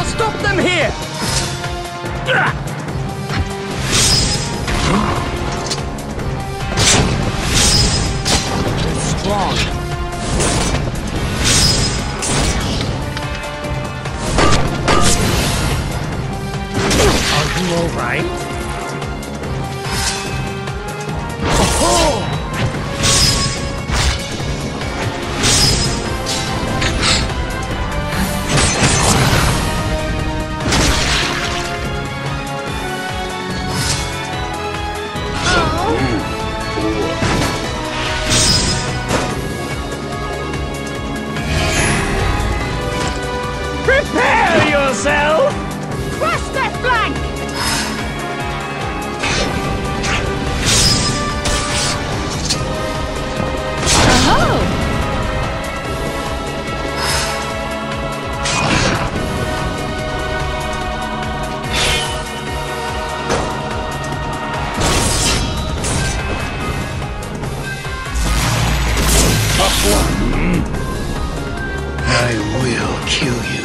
Stop them here! They're strong. Are you all right? Oh! Prepare yourself! Crush their flank! I will kill you.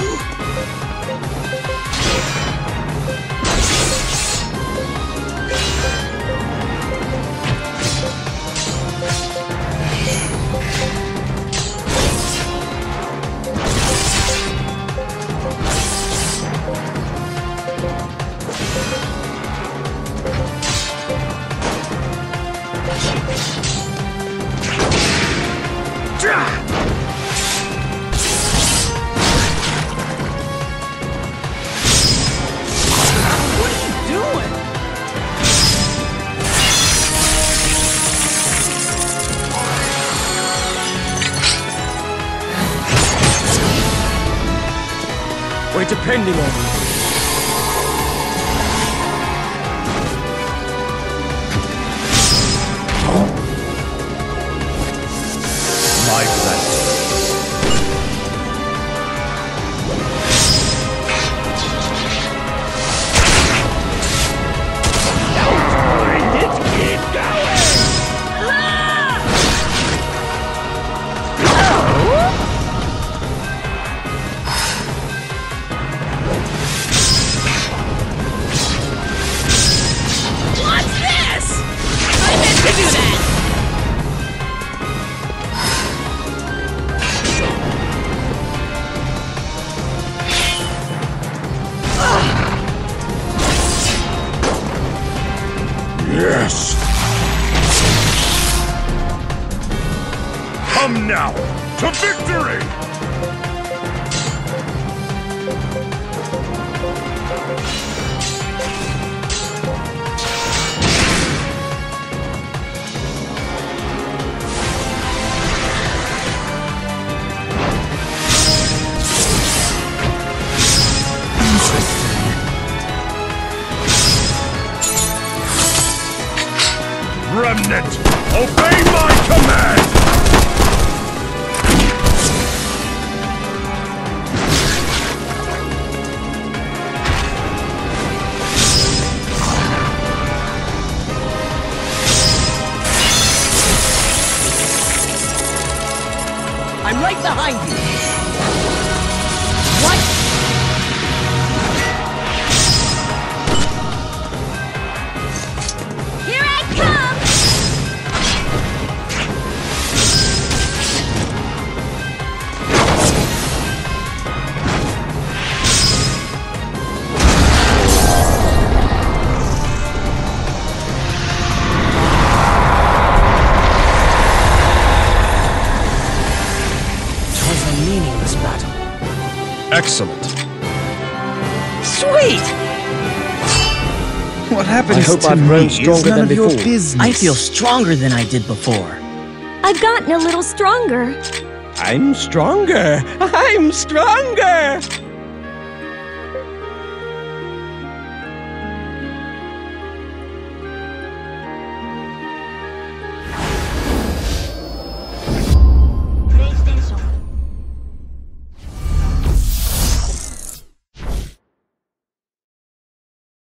We're depending on you. My pleasure. Don't mind it, keep going! What's this? I meant to do that! Yes! Come now, to victory! Remnant, obey my command! I'm right behind you. What? Here I come! Meaningless battle. Excellent. Sweet! What happens I hope to I've me grown is stronger none than of your before. business. I feel stronger than I did before. I've gotten a little stronger. I'm stronger! I'm stronger!